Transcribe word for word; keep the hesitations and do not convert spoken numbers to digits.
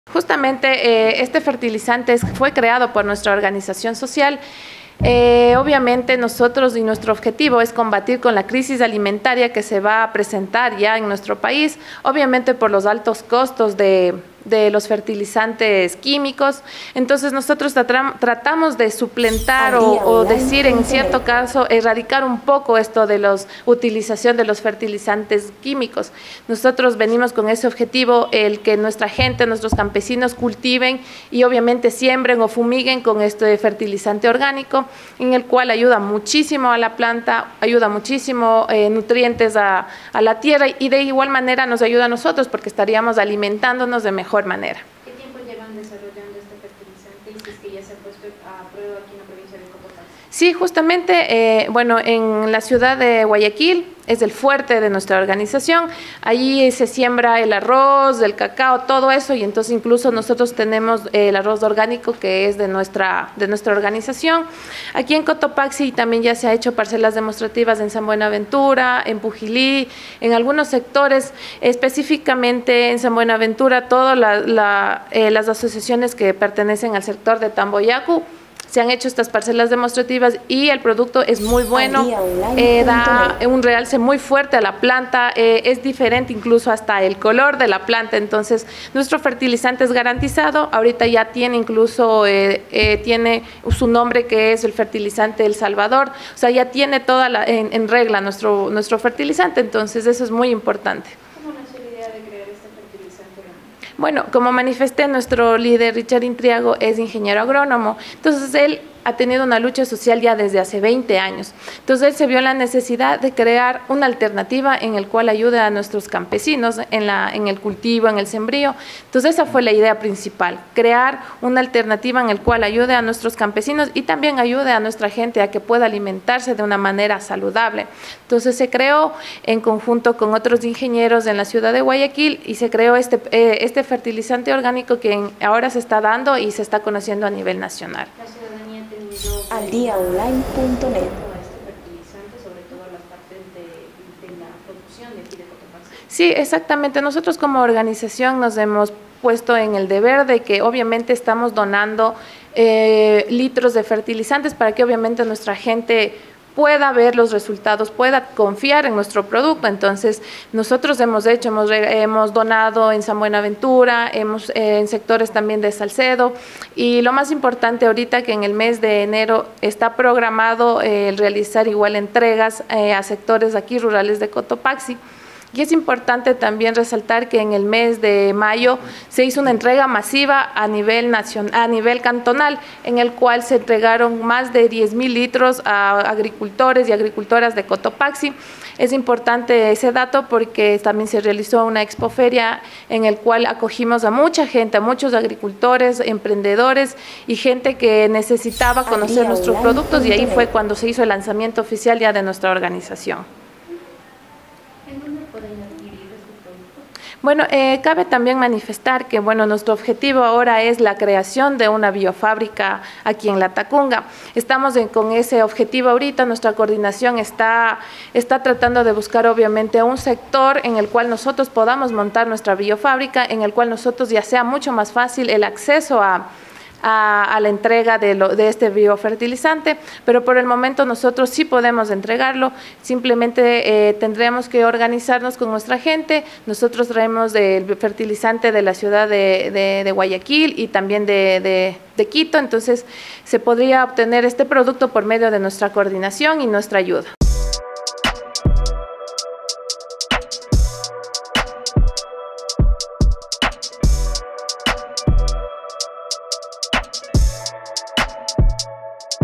Justamente eh, este fertilizante fue creado por nuestra organización social. Eh, obviamente nosotros y nuestro objetivo es combatir con la crisis alimentaria que se va a presentar ya en nuestro país, obviamente por los altos costos de, de los fertilizantes químicos. Entonces nosotros tratamos de suplentar o, o decir en cierto caso, erradicar un poco esto de la utilización de los fertilizantes químicos. Nosotros venimos con ese objetivo, el que nuestra gente, nuestros campesinos cultiven y obviamente siembren o fumiguen con este fertilizante orgánico, en el cual ayuda muchísimo a la planta, ayuda muchísimo eh, nutrientes a, a la tierra y de igual manera nos ayuda a nosotros porque estaríamos alimentándonos de mejor manera. ¿Qué tiempo llevan desarrollando este fertilizante y si es que ya se ha puesto a prueba aquí en la provincia de Cotopaxi? Sí, justamente, eh, bueno, en la ciudad de Guayaquil es el fuerte de nuestra organización. Allí se siembra el arroz, el cacao, todo eso, y entonces incluso nosotros tenemos el arroz orgánico que es de nuestra, de nuestra organización. Aquí en Cotopaxi también ya se ha hecho parcelas demostrativas en San Buenaventura, en Pujilí, en algunos sectores, específicamente en San Buenaventura, todas la, la, eh, las asociaciones que pertenecen al sector de Tamboyacu, se han hecho estas parcelas demostrativas y el producto es muy bueno, eh, da un realce muy fuerte a la planta, eh, es diferente incluso hasta el color de la planta. Entonces nuestro fertilizante es garantizado, ahorita ya tiene incluso, eh, eh, tiene su nombre que es el fertilizante El Salvador, o sea ya tiene toda la, en, en regla nuestro, nuestro fertilizante, entonces eso es muy importante. Bueno, como manifesté, nuestro líder Richard Intriago es ingeniero agrónomo, entonces él ha tenido una lucha social ya desde hace veinte años. Entonces él se vio la necesidad de crear una alternativa en el cual ayude a nuestros campesinos en, la, en el cultivo, en el sembrío. Entonces esa fue la idea principal, crear una alternativa en el cual ayude a nuestros campesinos y también ayude a nuestra gente a que pueda alimentarse de una manera saludable. Entonces se creó en conjunto con otros ingenieros en la ciudad de Guayaquil y se creó este, eh, este fertilizante orgánico que en, ahora se está dando y se está conociendo a nivel nacional. al día online punto net. Sí, exactamente. Nosotros como organización nos hemos puesto en el deber de que obviamente estamos donando eh, litros de fertilizantes para que obviamente nuestra gente pueda ver los resultados, pueda confiar en nuestro producto. Entonces nosotros hemos hecho, hemos, hemos donado en San Buenaventura, hemos, eh, en sectores también de Salcedo, y lo más importante ahorita que en el mes de enero está programado eh, el realizar igual entregas eh, a sectores aquí rurales de Cotopaxi. Y es importante también resaltar que en el mes de mayo se hizo una entrega masiva a nivel nacional, a nivel cantonal, en el cual se entregaron más de diez mil litros a agricultores y agricultoras de Cotopaxi. Es importante ese dato porque también se realizó una expoferia en el cual acogimos a mucha gente, a muchos agricultores, emprendedores y gente que necesitaba conocer nuestros productos, y ahí fue cuando se hizo el lanzamiento oficial ya de nuestra organización. Bueno, eh, cabe también manifestar que bueno, nuestro objetivo ahora es la creación de una biofábrica aquí en Latacunga. Estamos en, con ese objetivo ahorita, nuestra coordinación está, está tratando de buscar obviamente un sector en el cual nosotros podamos montar nuestra biofábrica, en el cual nosotros ya sea mucho más fácil el acceso a A, a la entrega de, lo, de este biofertilizante, pero por el momento nosotros sí podemos entregarlo, simplemente eh, tendremos que organizarnos con nuestra gente. Nosotros traemos el fertilizante de la ciudad de, de, de Guayaquil y también de, de, de Quito, entonces se podría obtener este producto por medio de nuestra coordinación y nuestra ayuda.